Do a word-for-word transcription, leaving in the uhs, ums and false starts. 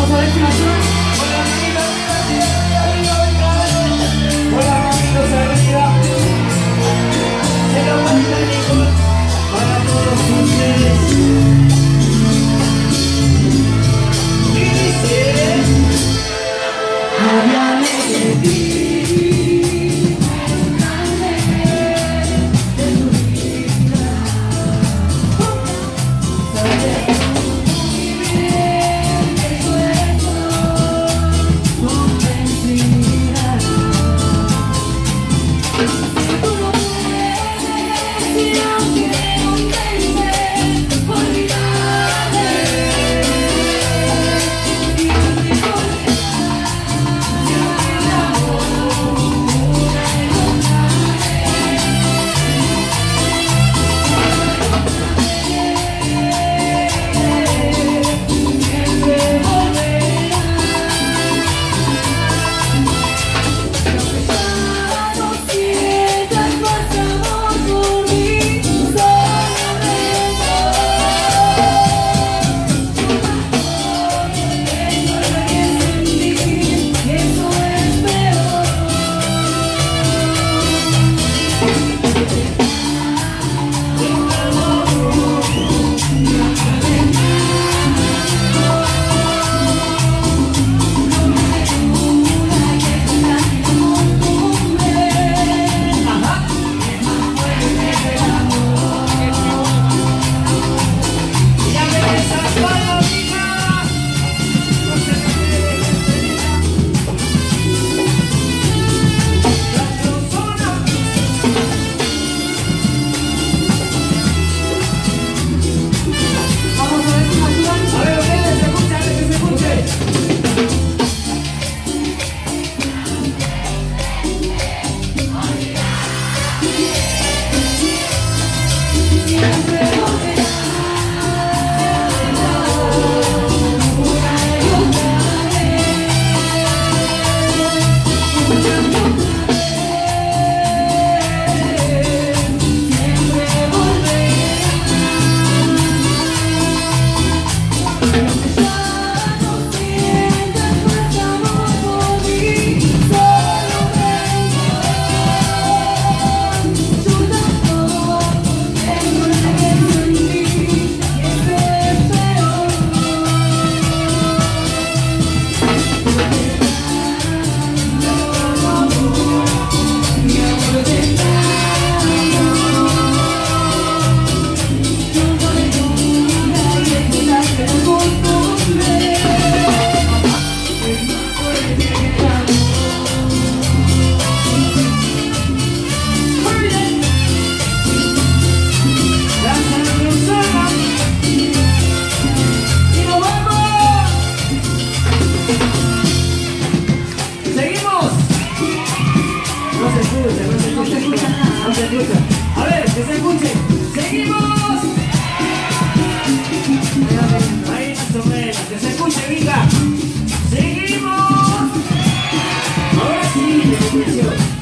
Vamos a ver si me ayudan. Hola, amiguitos, arriba, arriba, arriba. Hola, amiguitos, arriba. Se lo cuentan, chicos, para todos ustedes. Y dice: háblame de ti. A ver, que se escuche. ¡Seguimos! Ahí más o menos, que se escuche, Vika. ¡Seguimos! Ahora sí,